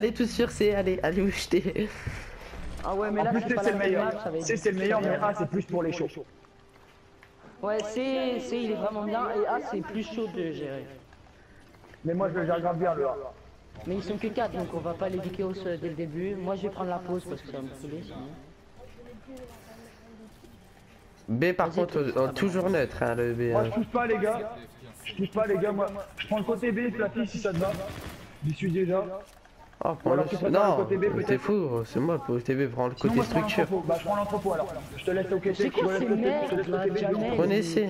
tous sur C, allez vous jeter. Ah ouais, mais là, c'est pas c'est la le même meilleur. match, ça va être C'est le meilleur, mais A, c'est plus pour les chauds. Ouais, C, il est vraiment bien, et A, c'est plus chaud de gérer. Mais moi, je le gère grave bien, le A. Mais ils sont que 4, donc on va pas les chaos dès le début. Moi, je vais prendre la pause parce que ça va me saouler sinon. B par contre, toujours neutre, hein, le B. Moi, je touche pas, les gars. Je touche pas, les gars. Moi, je prends le côté B, Flappy, si ça te va. J'y suis déjà. Oh, prends le... Non, t'es fou, c'est moi, pour TB, prends le côté structure. Bah, je prends l'entrepôt alors. Je te laisse au côté. C'est quoi ces merdes là, jamais. Prenez C.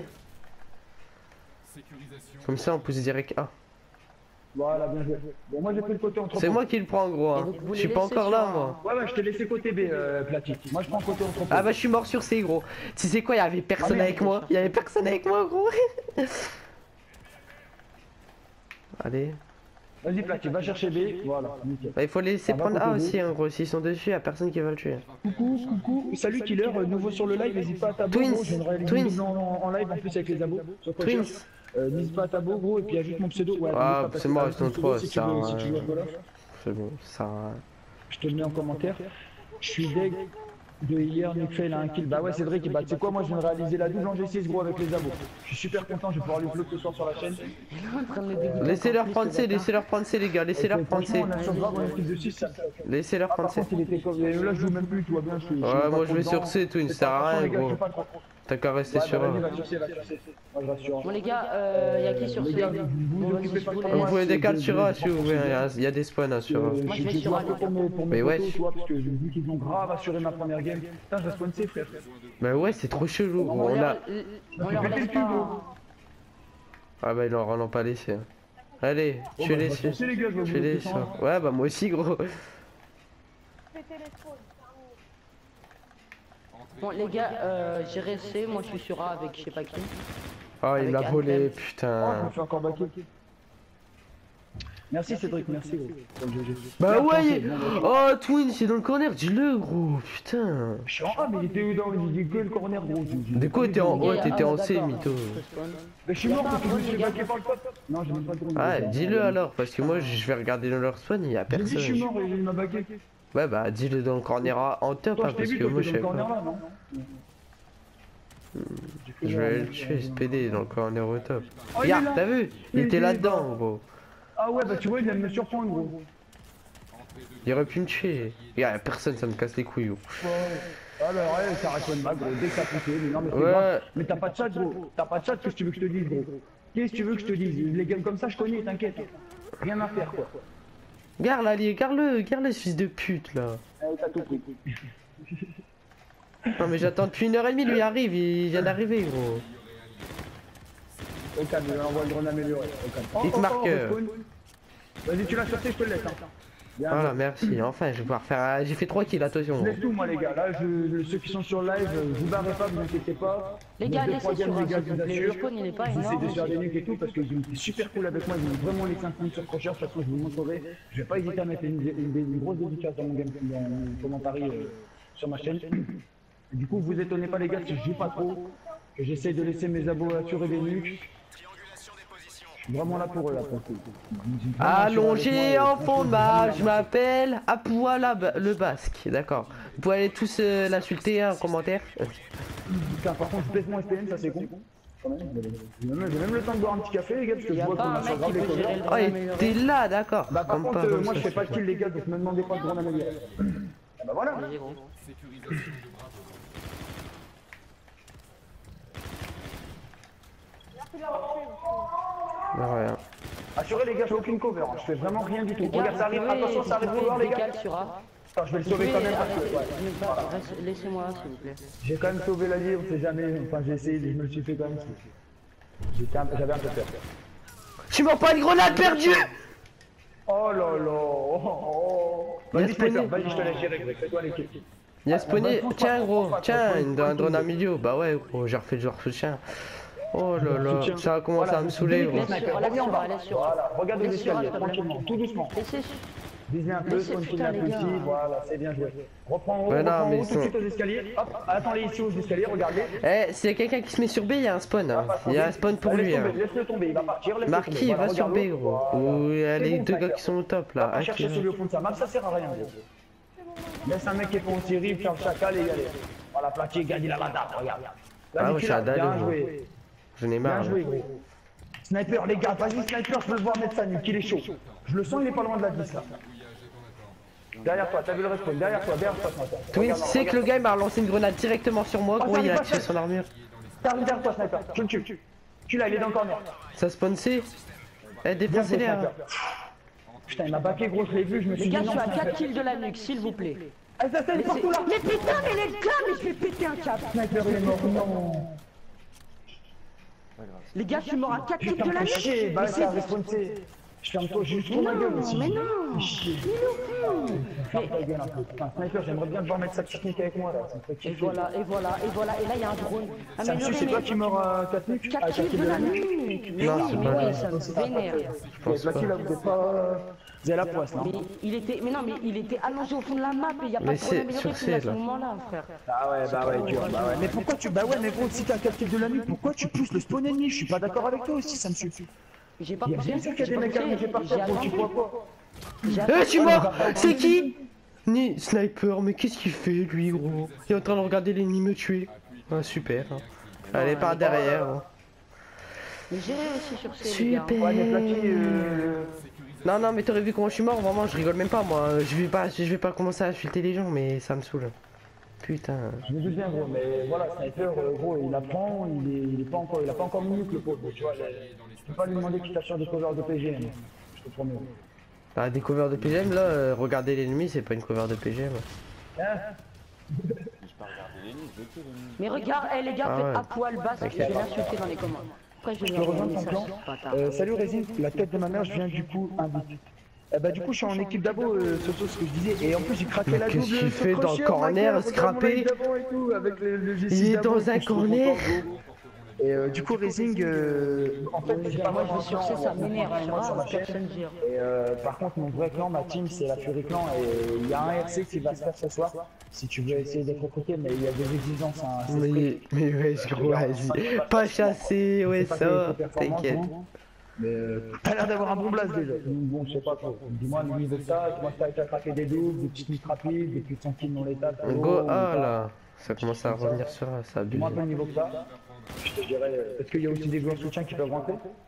Comme ça, on pousse direct A. Voilà, bien joué. Bon, moi, j'ai pris le côté entrepôt. C'est moi qui le prends, gros. Hein. Je suis pas encore là, moi. Ouais, je t'ai laissé côté B, Platy. Moi, je prends le côté entrepôt. Ah bah, je suis mort sur C, gros. Tu sais quoi, il y avait personne avec moi. Il y avait personne avec moi, gros. Allez. Vas-y, Platy, va chercher B. Voilà, nickel. Bah, il faut laisser prendre A aussi, hein, gros. S'ils sont dessus, y a personne qui va le tuer. Coucou. Salut, Killer, nouveau sur le live. N'hésite pas à t'abonner. Twins. En live en plus avec les abos. Twins. N'hésite pas à t'abonner, gros, et puis ajoute mon pseudo. Ouais, ah, c'est moi, je t'en trouve, si ça. tu veux, C'est bon, ça. Je te le mets en commentaire. Je suis deg de hier, Nickfail a un kill. Bah ouais, Cédric, bah tu sais quoi, moi je viens de réaliser la double en G6, gros, avec les abos. Je suis super content, je vais pouvoir lui upload ce soir sur la chaîne. Laissez-leur prendre C, laissez-leur prendre C, les gars, laissez-leur prendre C. Laissez-leur prendre C. Là, je joue même plus, tu vois bien. Ouais, moi je vais sur C, Twin, ça sert à rien, gros. T'as qu'à rester sur A. Bon, les gars, y'a qui sur C? Vous pouvez décaler sur A si vous voulez, il y a des spawns sur A. Moi je vais sur A. Mais ouais. Parce que j'ai vu qu'ils ont grave assuré ma première game. Putain, je vais spawn C, frère. Mais ouais, c'est trop chelou, gros. On a. Ah bah ils leur en ont pas laissé. Allez, tuez-les, tuez-les. Ouais, bah moi aussi, gros. Bon les gars, j'ai resté, moi je suis sur A avec je sais pas qui. Oh il m'a volé, putain. Je me fais encore baquer. Merci Cédric, merci gros. Bah ouais. Oh Twin, c'est dans le corner, dis-le gros, putain. Je suis en A mais il était dans le corner gros. De quoi t'étais en haut, t'étais en C, mytho. Mais je suis mort parce que je me suis baqué par le top. Non j'ai même pas de. Ah dis-le alors, parce que moi je vais regarder dans leur spawn, il y a personne. Je suis mort et il m'a baqué. Ouais bah dis-le dans le corner en top, hein, parce que moi je sais pas. Je vais le tuer, SPD dans le corner au top. Regarde, t'as vu? Il était là-dedans, gros. Ah ouais, bah tu vois, il vient de me surprendre, gros. Il aurait pu me tuer. Y'a personne, ça me casse les couilles, gros. Ah bah ouais, ça raconte pas, gros, dès que t'as poussé, mais non, mais c'est grave. Mais t'as pas de chat, gros. T'as pas de chat, qu'est-ce que tu veux que je te dise, gros? Qu'est-ce que tu veux que je te dise? Les games comme ça, je connais, t'inquiète. Rien à faire, quoi. Garde là, garde le fils de pute, là. T'as tout pris. Non mais j'attends depuis 1h30, lui arrive, il vient d'arriver, gros. Au calme, il envoie le drone amélioré. Hit marqueur. Vas-y, tu l'as sorti, je te le laisse. Voilà, merci. Enfin, je vais pouvoir faire. J'ai fait 3 kills, attention. Je laisse tout, moi, les gars. Là, ceux qui sont sur live, vous barrez pas, vous inquiétez pas. Les gars, laissez sur A, s'il vous plaît. Le spawn, il est pas énorme. J'essaie de faire des nuques et tout parce qu'ils ont été super cool avec moi. Ils ont vraiment les 5 minutes sur Crochet. De toute façon, je vous montrerai. Je vais pas hésiter à mettre une grosse dédicace dans mon game, dans mon commentaire sur ma chaîne. Du coup, vous étonnez pas, les gars, si je joue pas trop, que j'essaie de laisser mes abos assurer des nuques. Je suis vraiment là pour eux, là, pour tout. Allongé en fond de match, je m'appelle Apoua le Basque, d'accord. Vous pouvez aller tous l'insulter en commentaire. Putain, par contre, je pèse mon SPN, ça c'est con. J'ai même le temps de boire un petit café, les gars, parce que je vois qu'on a sur grave les covers. Oh, t'es là, d'accord. Bah, par contre, moi je fais pas de kill, les gars, donc me demandez pas de grande amélioration. Bah voilà. Rien. Assurez les gars, j'ai aucune cover, je fais vraiment rien du tout. Regarde, ça arrive, attention, ça arrive cover les gars. Attends, je vais le sauver quand même parce que... Laissez-moi s'il vous plaît. J'ai quand même sauvé la vie, on sait jamais, enfin j'ai essayé, je me le suis fait quand même. J'avais un peu peur. Tu m'as pas une grenade perdue. Oh là là. Vas-y, vas-y, je te laisse gérer, fais-toi l'équipe. Il y a spawné, tiens gros, tiens, un drone à milieu. Bah ouais gros, j'ai refait le genre chien. Oh là là, ça a commencé à me saouler gros. Voilà, regarde les escaliers, tranquillement, tout doucement. Visez un peu, Mais c'est spawn kill putain, un les peu gars. ici, voilà, c'est bien joué. Reprends en haut, Ouais, non, reprends en mais haut, tout de ils suite aux escaliers. Hop, attends-les ici aux escaliers, regardez. Eh, s'il y a quelqu'un qui se met sur B, il y a un spawn. Hein. Il y a un spawn pour lui. Hein. Laisse-le tomber, il va partir, laisse-le tomber. Marquis, Voilà, va sur B, regarde-le. gros. Voilà. Ou il y a C'est les bon, deux gars Sniper. qui sont au top Va là. pas chercher celui au fond de sa map, ça sert à rien, gros. Laisse un mec qui est pas en série, faire le chacal et y aller. Voilà, plaqué, gagne la bada, regarde. Ah ouais, je suis à bien Dalo. joué. J'en ai Bien marre. joué, Là. gros. Sniper, les gars, vas-y, sniper, je veux le voir mettre sa nuque, il est chaud. Je le sens, il est pas loin de la 10 là. Derrière toi, t'as vu le respawn, derrière toi, sniper. Twin, tu sais que le gars il m'a relancé une grenade directement sur moi, gros, il a tué son armure. T'arrives derrière toi, sniper, tu le tues. Tu l'as, il est dans le corner. Ça spawn C. Eh, défoncez-les. Hein. Putain, il m'a baqué, gros, je l'ai vu, je me suis Les dit gars, je non, suis à sniper. 4 kills de la nuque, s'il vous plaît. Ah, ça, il est partout là. Mais putain, mais les gars, mais je vais péter un câble. Sniper, il est mort, non. Les gars, je suis mort à 4 kills Putain, de la fais nuque. chier, Mais bah, c'est- ça respawn C. Je ferme toi juste pour ma gueule aussi. mais non. Fais chier. Ferme ta gueule un peu. Putain, sniper, j'aimerais bien devoir mettre sa petite nique avec moi là. Ça me fait Et kiffer. voilà, et voilà, et voilà. Et là, il y a un drone. Ça me suit, c'est toi qui meurs à 4 nuques. 4 kills de la nuque. Mais Non, oui, c'est mais pas oui, vrai. ça me vénère. Vous êtes lucky là, vous êtes pas. Vous avez la poisse, non? Mais il était, mais non, mais il était allongé au fond de la map et il n'y a pas Mais de problème c'est amélioré sur à C, ce là. moment-là, frère. Ah ouais, dur, bah ouais. Mais pourquoi tu. Bah ouais, mais gros, si t'as 4 kills de la nuque, pourquoi tu pousses le spawn ennemi? Je suis pas d'accord avec toi aussi, ça me suffit. J'ai pas Bien poussé. sûr qu'il y a des j'ai pas mecs à poussé, par j'ai terre, gros, tu attendu. crois quoi? J'ai Eh, attendu. je suis mort. C'est qui Ni Sniper, mais qu'est-ce qu'il fait lui, gros? Il est en train de regarder l'ennemi me tuer. Ah, super. Hein. Allez, par derrière. Hein. Mais j'ai réussi sur ces les gars. Super. Ouais, mais Flaky, Non, non, mais t'aurais vu comment je suis mort, vraiment, je rigole même pas, moi. Je vais pas commencer à insulter les gens, mais ça me saoule. Putain. Je me doute bien, gros, mais voilà, Sniper, gros, il apprend, il est pas encore, il a pas encore minute le pauvre, tu vois. Je peux pas lui demander qu'il t'assure des covers de PGM, je te promets. Ah, des covers de PGM, là, regarder l'ennemi, c'est pas une cover de PGM. Hein? Mais regarde, eh, les gars, Ah faites ouais. à poil basse et je vais l'insulter dans les commentaires. Après, je vais Je lui peux envoyer un rejoindre ton message. clan. Bâtard. Salut Résine, la tête de ma mère, je viens du coup invite. Bah du coup je suis en équipe d'abo, Soso, ce que je disais, et en plus j'ai craqué Mais la qu'est-ce double qu'il fait sur dans le Crusher, corner, Michael, regarde mon scrappé live d'abo et tout, avec le G6 Il est d'abo, dans et un tout, je suis corner. content, gros. Et du coup Racing, en fait j'ai pas Moi, vraiment je vais un sur clan, ça on va m'énerve, faire sur ma chaîne. personne dire. Et par contre mon vrai clan, ma team c'est la Fury Clan, et il y a un RC qui va se faire ce soir, si tu veux essayer d'être recruté, mais il y a des exigences, hein, c'est strict. Mais wesh, gros, vas-y. Pas chassé, ouais, C'est pas que les ça. performances, T'inquiète. non. Mais t'as l'air d'avoir un bon blast déjà. Bon, je sais pas trop. Dis-moi le niveau de ça, moi t'as craqué des doubles, des petites niques rapides, des plus de 100 kills dans l'état. Go, ah là. Ça commence à revenir sur ça, abusé. Dis-moi un peu le niveau que ça. Je te dirais, est-ce qu'il y a aussi des joueurs soutien qui peuvent rentrer?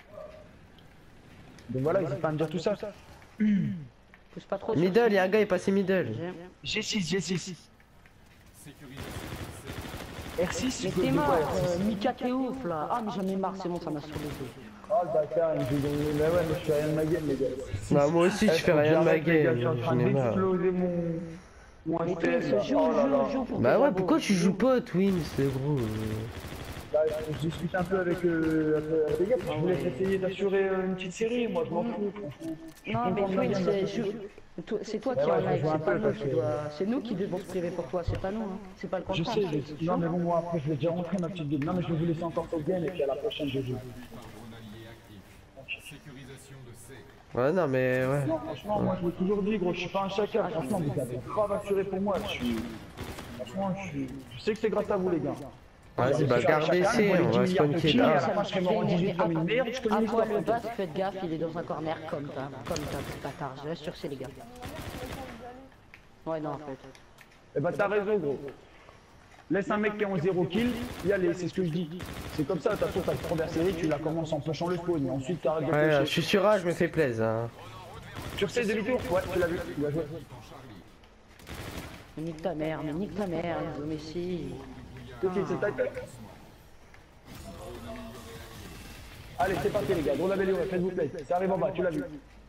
Donc voilà, n'hésite pas à me dire tout ça. Pousse pas trop. sur Middle, ça. il y a un gars, il est passé middle. G6. R6, Mais je t'es veux mort, quoi, R6? Mika t'es ouf là. Ah mais j'en ai marre, c'est bon, ça m'a saoulé. Oh le bâtard, il me dit, mais ouais, mais je fais rien de ma game, les gars. Bah, moi aussi, je fais rien de ma game. Je suis en train J'en ai marre. d'exploser mon Mais HTL, Twins, là. joue, Oh là là. joue pour Bah tes ouais, abos. pourquoi tu joues pas, Twins, c'est gros Bah, je discute un peu avec les gars, je voulais essayer d'assurer une petite série, moi je m'en fous, franchement. Non mais Twins, c'est toi qui Ouais, en je as, joue un c'est pas peu nous parce qui que- doit. C'est nous qui devons se priver pour toi, c'est pas nous, hein. C'est pas le Je contraire. sais, non mais bon, moi après je vais déjà rentrer ma petite game. Non mais je vais vous laisser encore au game et puis à la prochaine je joue. Ouais, non, mais ouais. Non, franchement, moi je l'ai toujours dit, gros, je suis pas un chacun. Franchement, vous avez grave assuré pour moi. Franchement, je sais que c'est grâce à vous, les gars. Vas-y, bah, gardez C, on va spawn kill. À la Ah, fin, je serai mort en 18 comme une merde, je connais À l'histoire. poil basse, faites gaffe, il est dans un corner comme t'as bâtard. Je reste sur ces les gars. Ouais, non, en fait. Eh bah, t'as raison, gros. Laisse un mec qui est en 0 kill, y aller, c'est ce que je dis. C'est comme ça, de toute façon, ta première série, tu la commences en pushant le spawn, et ensuite t'arrêtes de ouais, je pusher. suis sur A, je me fais plaisir. Hein. Sur ces demi-tours, ouais, tu l'as vu, il a joué. Mais nique ta mère, Enzo Messi. Ok, c'est ta tête. Allez, c'est parti, les gars, gros amélioré, faites-vous plaisir. Ça arrive en bas, tu l'as vu.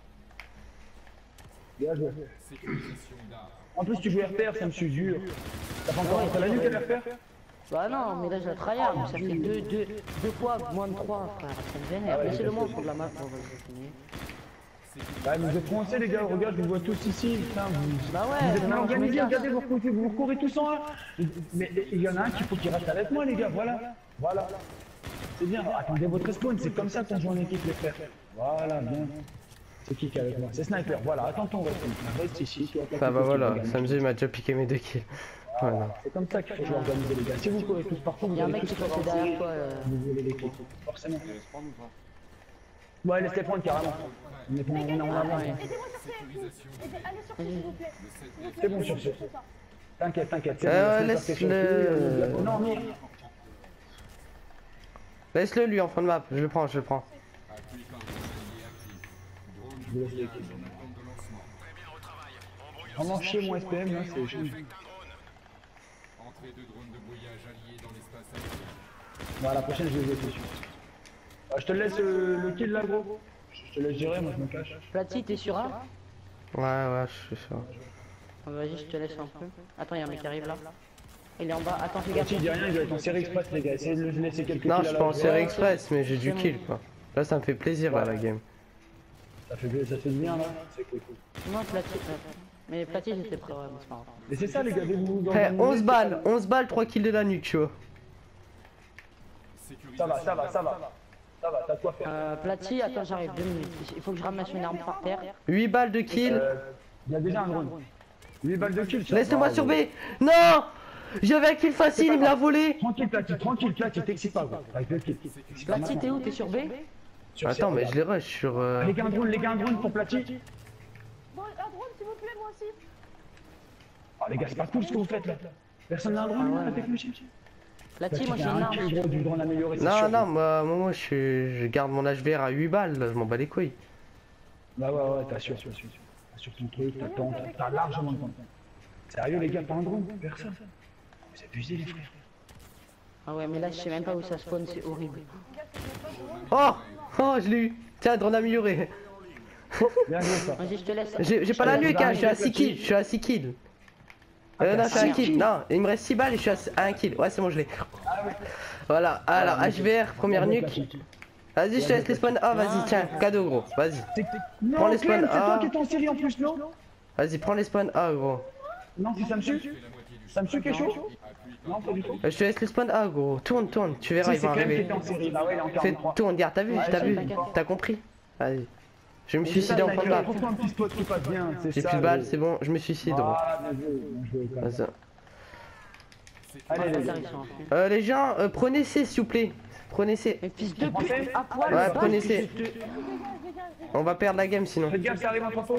Bien joué. En plus, tu joues RPR, ça me suit dur. T'as pas encore rentré la nuque à RPR? Bah non, mais là j'ai la tryhard, mais ça fait deux fois moins de 3, frère. Ça me vénère. Laissez-le moi pour de la map, on va le finir. Ouais, mais vous êtes français, les gars, regarde, je vous vois tous ici, putain, Bah ouais, vous êtes mal non, je me organisés, casse. regardez, vous courez tous en un. Mais il y en a un qu'il faut qu'il reste avec moi, les gars, voilà. Voilà. C'est bien, attendez votre spawn, c'est comme ça qu'on joue en équipe, les frères. Voilà, bien. C'est qui est avec moi? C'est Sniper, voilà, attends ton reste. Reste ici, tu Ah bah voilà, Samzy m'a déjà piqué mes 2 kills. Voilà. C'est comme ça qu'il faut organiser les gars. Si vous courez tous partout, vous Il y a un allez mec tous qui est passé faire derrière toi. vous voulez les kills. Forcément. Ouais, laisse-les prendre carrément. On avance. C'est bon sur ce. T'inquiète, t'inquiète. Laisse-le. Non, mais. Laisse-le lui en fond de map, je le prends, je le prends. Vraiment chez mon SPM là, c'est chiant. Bon, à la prochaine, je vais les dessus. Je te laisse le kill là, gros. Je te laisse gérer, moi je me cache. Platy, t'es sur A? Ouais, je suis sûr. Vas-y, je te laisse un peu. Attends, il y a un mec qui arrive là. Il est en bas. Attends, fais gaffe. Si, dis rien, il doit être en série express, les gars. Essayez de le laisser quelques Non, kills je à suis pas en la- série express, mais j'ai du kill quoi. Là, ça me fait plaisir là, la game. Ça fait bien là. C'est cool. Non, Platy. Mais Platy, j'étais prêt, ouais, mais c'est pas grave. Et c'est ça, les gars, vous dans Eh, le 11 balles, 3 kills de la nuque, tu vois. Ça va. Ça va, t'as de quoi faire. Platy, attends, j'arrive 2 minutes. Il faut que je ramasse une arme par terre. 8 balles de kill. Il y a déjà un drone. 8 balles de kill. ça. Laisse-moi sur B. Non, j'avais un kill facile, il me l'a volé. Tranquille, Platy, t'excites pas, gros. Avec le kill. Platy, t'es où? T'es sur B? Attends, mais je les rush sur. Les gars, un drone pour Platy. Bon, un drone s'il vous plaît, moi aussi. Oh, les gars, c'est pas cool ce que vous faites là. Personne n'a un drone, Ah ouais, la technologie. Platy, moi j'ai une un arme. kill, gros, du drone amélioré. c'est Non, sûr. non, moi je garde mon HVR à 8 balles, je m'en bats les couilles. Bah ouais, t'assures. T'assures ton truc, t'as largement le temps. Sérieux, les gars, pas un drone, personne. Vous abusez, les frères. Ah ouais, mais là, je sais même pas où ça spawn, c'est horrible. Oh, je l'ai eu. Tiens, drone amélioré. Bien joué, ça. Vas-y, je te laisse. J'ai pas la nuque, hein, je suis à 6 kills. Non, je suis à 1 kill. Non, il me reste 6 balles et je suis à 1 kill. Ouais, c'est bon, je l'ai. Voilà, alors HVR, première nuque. Vas-y, je te laisse les spawns A, vas-y, tiens, cadeau gros, vas-y. Prends les spawns C'est toi A. qui es en série en plus, non? Vas-y, prends les spawns A, gros. Non, c'est Samsu? Samsu qui est chaud? Non, pas du tout. Je te laisse les spawns A, gros. Tourne, tu verras, Si, ils c'est vont quand même qui arriver. était en série. Bah ouais, il est en Fais 43. tourne, regarde, t'as vu, t'as compris. Vas-y. Je me suicide en fond de map. Pourquoi un petit spot qui passe bien? C'est J'ai ça. plus de balles, c'est bon, je me suicide, gros. Ah, bien joué, quand même. Vas-y. Allez, les gars. Les gens, prenez C s'il vous plaît. Prenez C. Mais fils de pute, à poil, Ouais, le prenez bâche, C. On va perdre la game sinon. Faites gaffe, ça arrive un propos.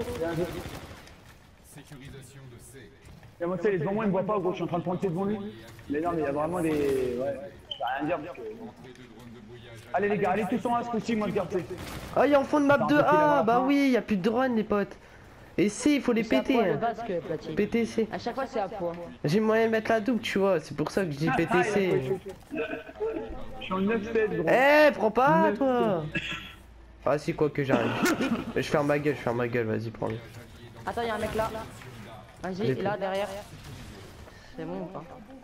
Sécurisation de C. Et moi, tu sais, devant moi, il me voit pas, gros. Je suis en train de pointer devant lui. Mais non, mais il y a vraiment des. Ouais. Je vais rien dire parce que. Allez, les gars, allez tous en A ce coup-ci, moi, je garde C. Ah, il y a en fond de map 2A. Bah oui, il y a plus de drones, les potes. Et C, il faut les C'est à péter. poil, le Hein. basque, Platy. Péter C. À chaque fois, c'est à poids. J'ai moyen de mettre la double, tu vois. C'est pour ça que je dis péter C. Je suis en 9-7, gros. Eh, prends pas, toi. Ah, si, quoi que j'arrive. Je ferme ma gueule, vas-y, prends-le. Attends, y'a un mec là. Vas-y, là, derrière. C'est bon ou pas?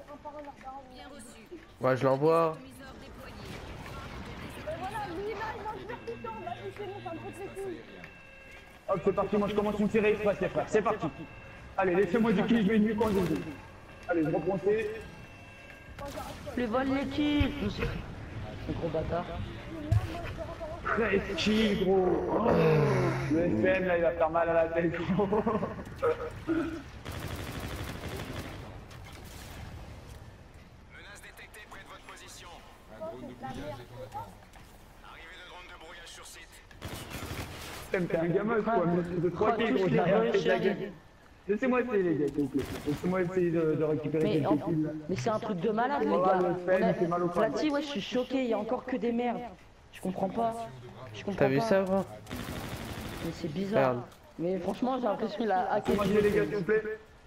Ouais, je l'envoie. Voilà, lui là, il mange vers tout le temps. Vas-y, c'est bon, ça me fout les couilles. Hop, c'est parti, moi je commence une série express, les frères. C'est parti. Allez, laissez-moi du kill, je mets une nuque en deux. Allez, je reprends C. Le vol les kills. Le gros bâtard. Très chill, gros. Oh, le FM, là, il va faire mal à la tête, gros. Menace détectée près de votre position. Un drone de brouillage est en attente. Arrivée de drone de brouillage sur site. T'es un gamin, quoi. Mais de 3 kills, gros, j'ai rien fait de la gueule. Laissez-moi essayer, les gars, s'il vous plaît. Laissez-moi essayer de récupérer Mais, quelques kills, là. mais c'est un truc de malade, les Oh, gars. le FM, il fait mal au crâne. Platy, ouais, je suis choqué. Il y a encore que des merdes. Je comprends pas. Je comprends T'as vu pas. ça, gros? Mais c'est bizarre. Merde. Mais franchement, j'ai l'impression qu'il a hacké. Laissez-moi les gars, s'il vous plaît.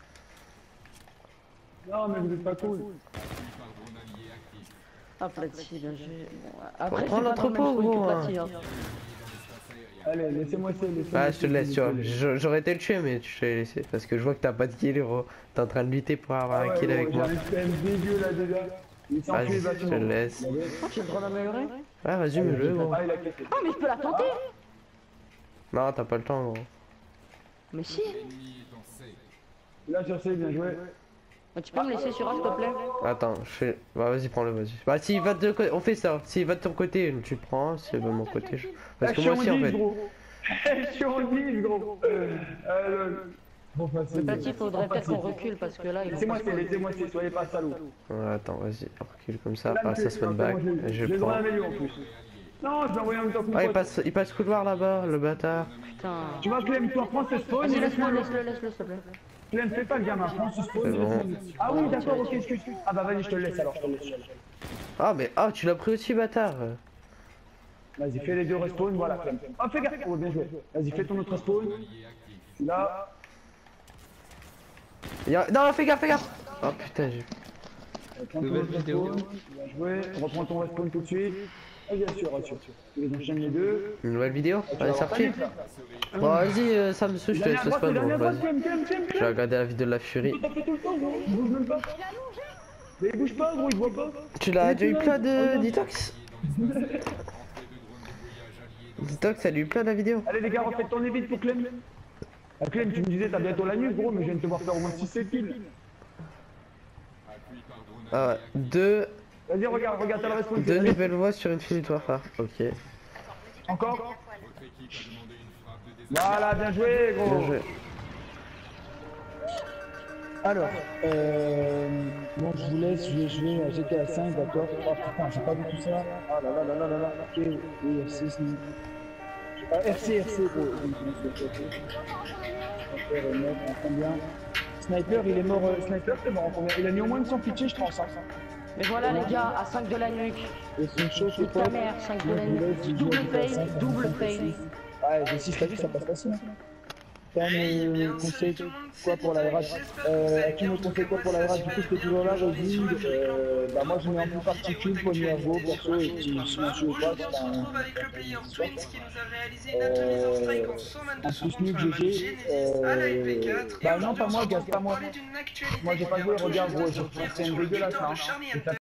Non, mais vous êtes pas cool. Ah, Platy, bien joué. Bon, après, Prends c'est pas l'entrepôt, dans le même gros, truc que hein. Platy, hein. Allez, laissez-moi essayer. laissez-moi Ah, je te essayer, laisse, tu vois. s'il vous plaît. J'aurais été le tuer, mais je t'ai laissé. Parce que je vois que t'as pas de kill, gros. T'es en train de lutter pour avoir un kill avec moi. J'ai un FM dégueu là déjà. Il s'enfuit, Vas-y, il va je te le laisse. Oh, j'ai le droit d'améliorer. Ouais, vas-y, mets-le, gros. Ah, il a cassé. Oh, mais je peux la tenter. Non, t'as pas le temps, gros. Mais si. Ennemi est en C. Là, sur C, bien joué. Tu peux me laisser sur A, s'il te plaît? Attends, je fais. Bah, vas-y, prends-le, vas-y. Bah, s'il va de côté, on fait ça. S'il va de ton côté, tu le prends. S'il va de mon côté, je. Parce que moi aussi, en fait. Je Je suis en 10, gros. Bon, Le petit, faudrait peut-être qu'on recule parce que là, il laissez-moi, soyez pas salaud. Ouais, attends, vas-y, recule comme ça. Là, Ah, ça se met back. Je J'ai vais droit à prendre. la mélo en plus. Non, je vais envoyer un temps Ah, il passe couloir là-bas, le bâtard. Putain. Tu vois, Clem, toi, prends ce spawn. Vas-y, et laisse-le, laisse-moi. laisse-le, s'il te plaît. Clem, fais pas le gamin, prends ce spawn. C'est et bon. laisse-moi. Ah oui, d'accord, ok, excuse. Ah bah vas-y, je te le laisse alors, je te le laisse. Ah, mais ah, tu l'as pris aussi, bâtard. Vas-y, fais les deux respawn, voilà, Clem. Oh, fais gaffe. Oh, bien joué. Vas-y, fais ton autre respawn. Là. Non, fais gaffe, fais gaffe. Oh putain, j'ai. Prends ton autre respawn. Bien joué. Reprends ton respawn tout de suite. Ah, bien sûr, rassure. Tu les enchaînes les deux. Une nouvelle vidéo. Tu vas Elle est avoir sortie. panique, là. Bon, vas-y, ça me saoule, je te laisse le spawn. Bon, Dernière fois, vas-y. Clem. Je vais regarder la vidéo de la furie. T'as fait tout le temps, gros. Il bouge même pas. Mais il bouge pas, gros, il voit pas. Tu l'as déjà eu plein de detox. Detox, ça lui eu plein la vidéo. Allez, les gars, refaites ton vite pour Clem. Ah, Clem, tu me disais, t'as bientôt la nuit, gros, mais je viens de te voir faire au moins 6-7 kills. Ah ouais, deux Vas-y, regarde, t'as le responsable. nouvelles voix sur une victoire, frère. Ok. Encore. Voilà, bien joué, gros. Bien joué. Alors, bon, je vous laisse, je vais jouer à GTA 5, d'accord. Oh putain, j'ai pas vu tout ça. Ah là là là là là là. Ok, oui, RC, c'est... RC, gros. Sniper est mort en combien? Sniper, il est mort. Sniper, c'est mort en combien? Il a mis au moins 100 pitchés, je pense. Mais voilà, les gars, à 5 de la nuque. Et son chaud, Nique ta mère, 5 de la nuque. Double fail, double fail. Ouais, j'ai 6 t'as vu, ça passe facile. T'as me conseille quoi pour la RH? Tu me conseilles quoi pour la RH? Du coup, j'étais toujours là, vas-y. Bah, moi, je mets un peu particule, premier ergo, perso, et si je suis au pas, c'est un. En plus, nous, GG. Bah, non, pas moi, gaz, pas moi. Moi, j'ai pas joué, regarde, gros, j'ai pris un dégueulasse, hein.